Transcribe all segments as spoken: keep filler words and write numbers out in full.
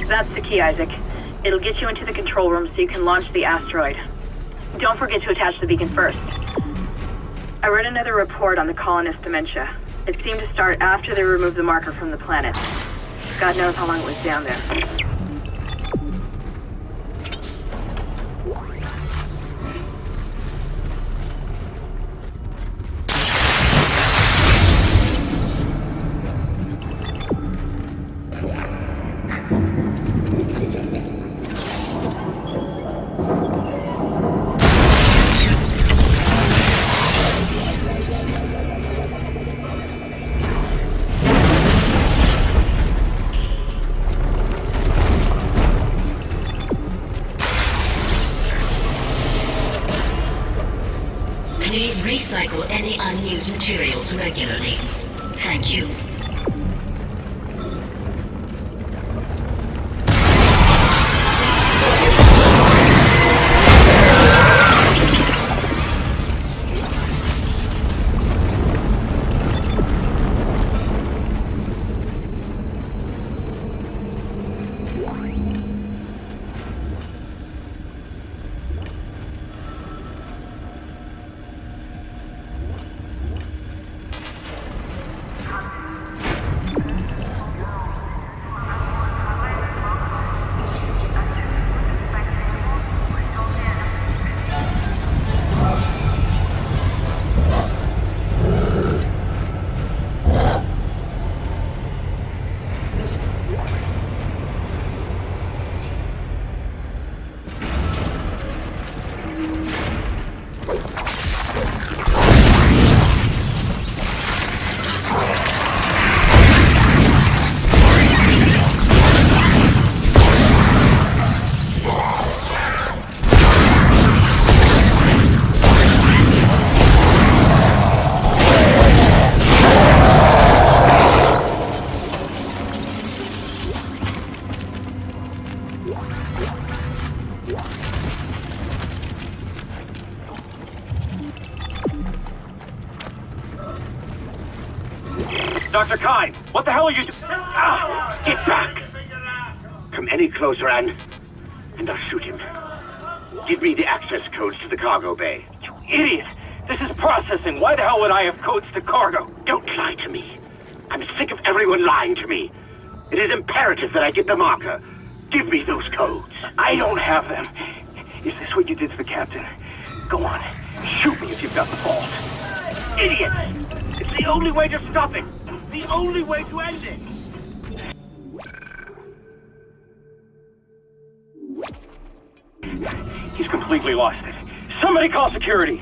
That's the key, Isaac. It'll get you into the control room so you can launch the asteroid. Don't forget to attach the beacon first. I read another report on the colonist dementia. It seemed to start after they removed the marker from the planet. God knows how long it was down there. Please recycle any unused materials regularly. Thank you. Doctor Kyne, what the hell are you doing? Ah, get back! Come any closer and... and I'll shoot him. Give me the access codes to the cargo bay. You idiot! This is processing. Why the hell would I have codes to cargo? Don't lie to me. I'm sick of everyone lying to me. It is imperative that I get the marker. Give me those codes. I don't have them. Is this what you did to the captain? Go on. Shoot me if you've got the balls. Idiot! It's the only way to stop it. The only way to end it. He's completely lost it. Somebody call security.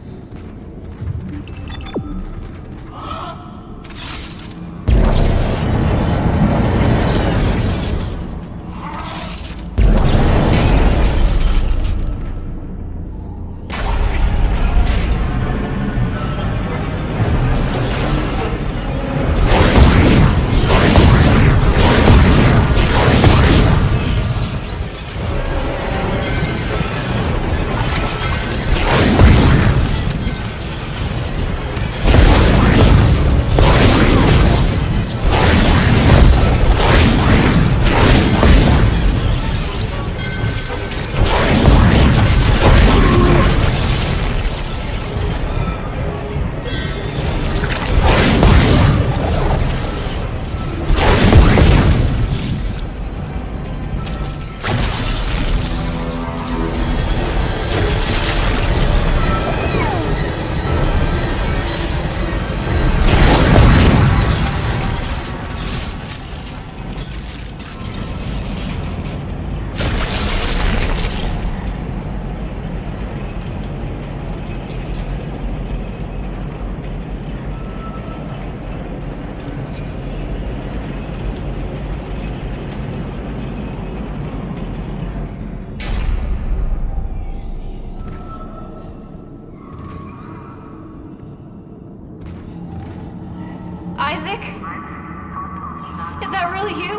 Isaac? Is that really you?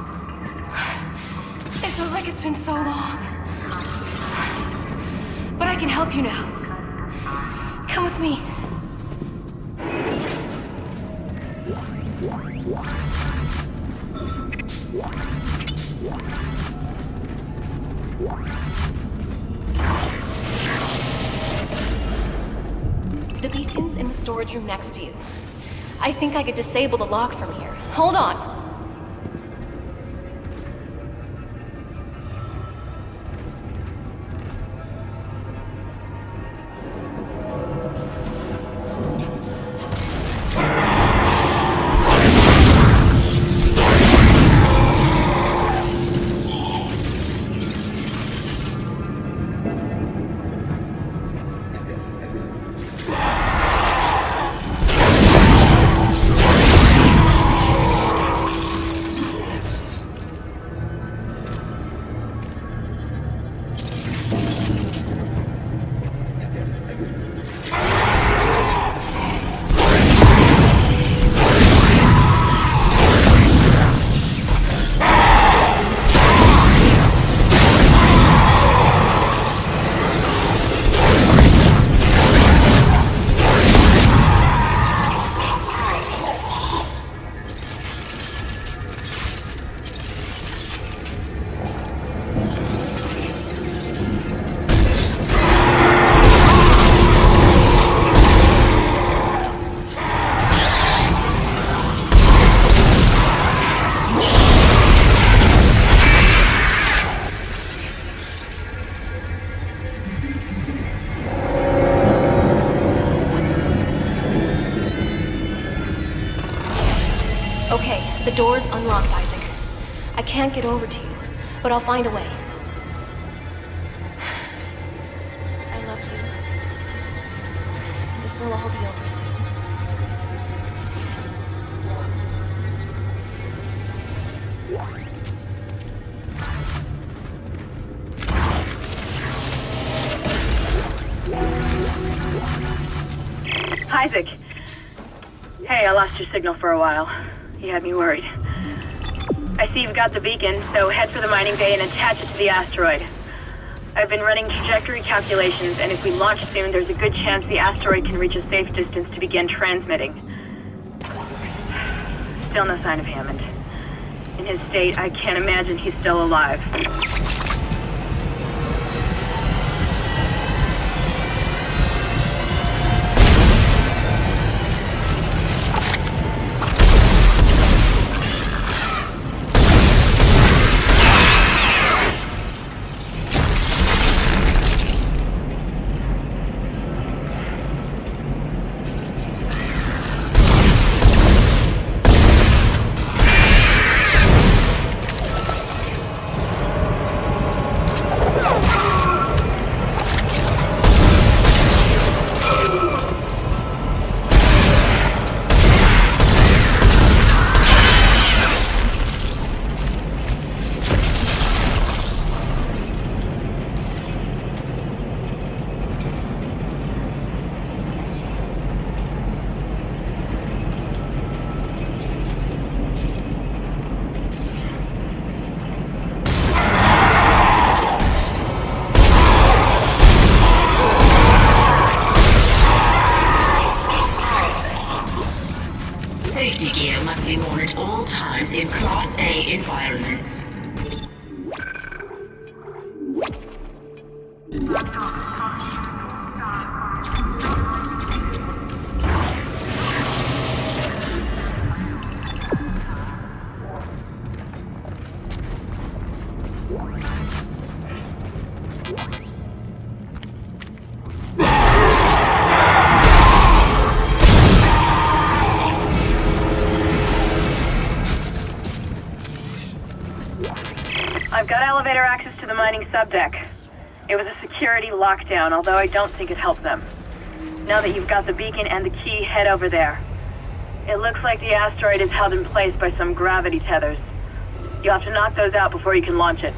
It feels like it's been so long. But I can help you now. Come with me. The beacon's in the storage room next to you. I think I could disable the lock from here. Hold on. Okay, the door's unlocked, Isaac. I can't get over to you, but I'll find a way. I love you. This will all be over soon. Isaac. Hey, I lost your signal for a while. You had me worried. I see you've got the beacon, so head for the mining bay and attach it to the asteroid. I've been running trajectory calculations, and if we launch soon, there's a good chance the asteroid can reach a safe distance to begin transmitting. Still no sign of Hammond. In his state, I can't imagine he's still alive. Safety gear must be worn at all times in Class A environments. I've got elevator access to the mining subdeck. It was a security lockdown, although I don't think it helped them. Now that you've got the beacon and the key, head over there. It looks like the asteroid is held in place by some gravity tethers. You'll have to knock those out before you can launch it.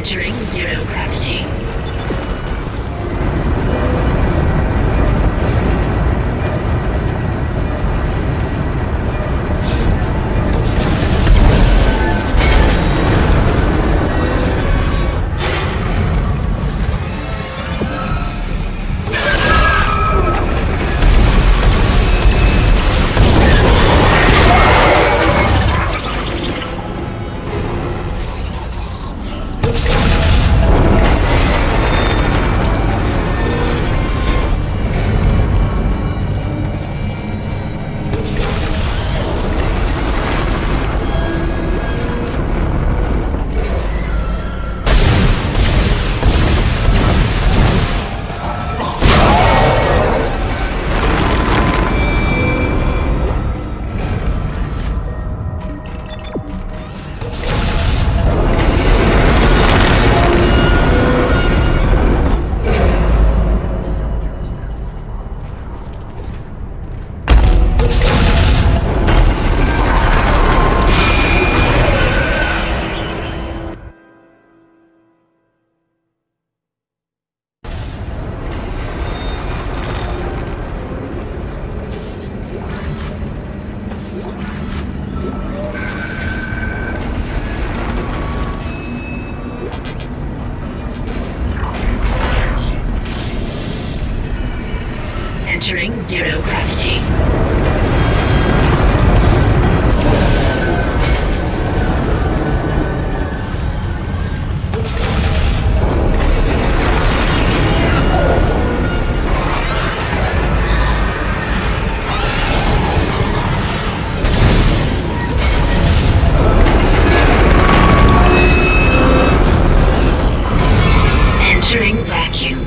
Entering zero gravity. Entering zero gravity. Entering vacuum.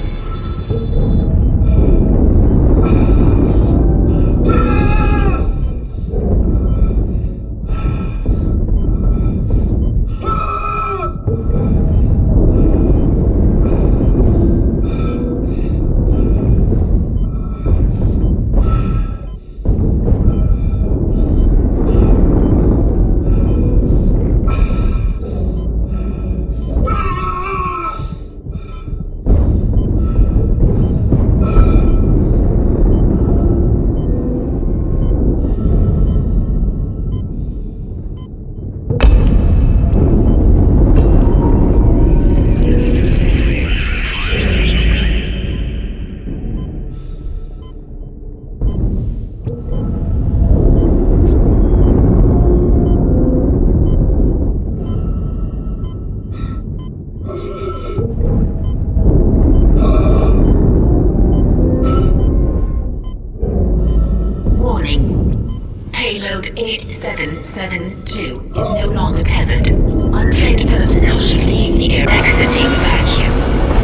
Payload eight seven seven two is no longer tethered. Untrained personnel should leave the air. Exiting vacuum.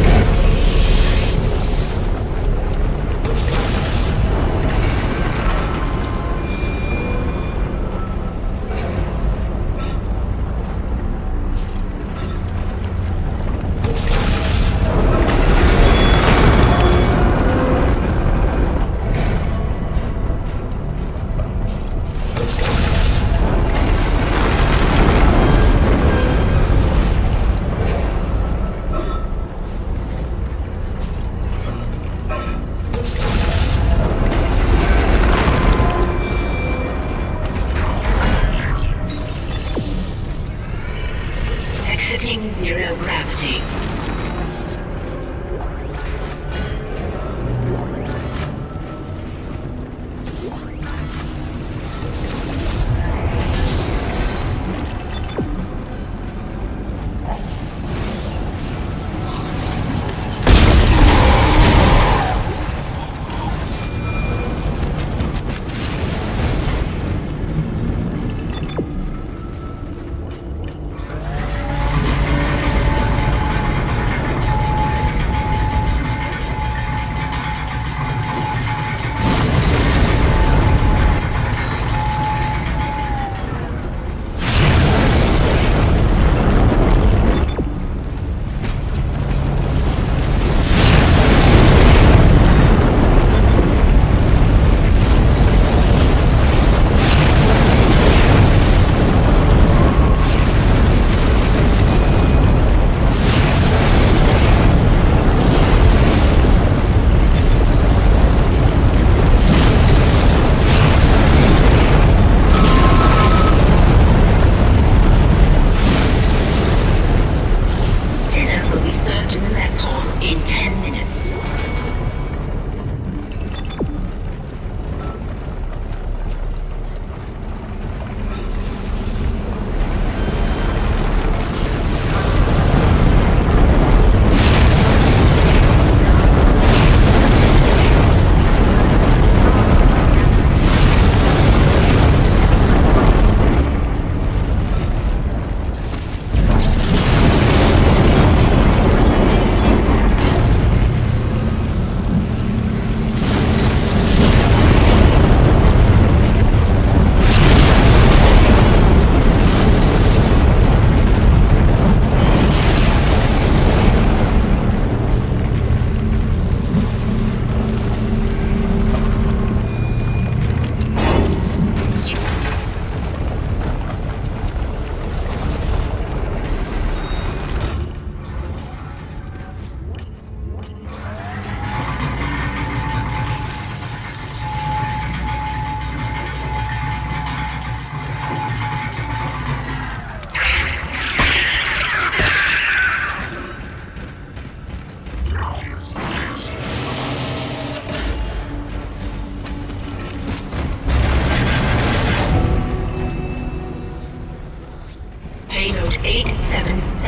Exiting zero gravity.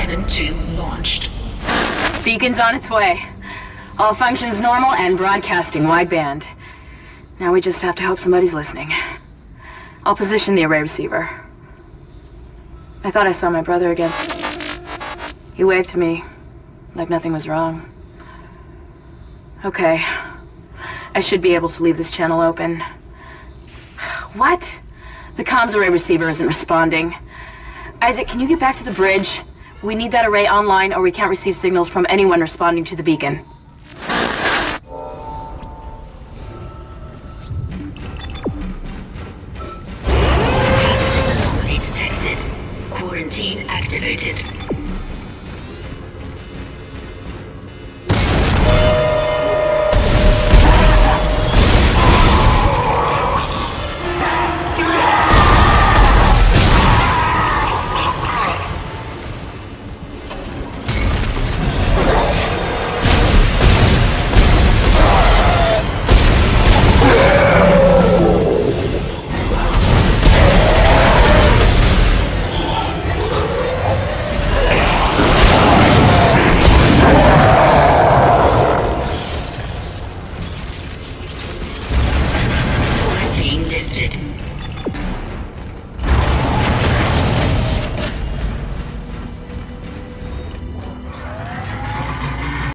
seven two launched. Beacon's on its way. All functions normal and broadcasting wideband. Now we just have to hope somebody's listening. I'll position the array receiver. I thought I saw my brother again. He waved to me, like nothing was wrong. Okay. I should be able to leave this channel open. What? The comms array receiver isn't responding. Isaac, can you get back to the bridge? We need that array online or we can't receive signals from anyone responding to the beacon.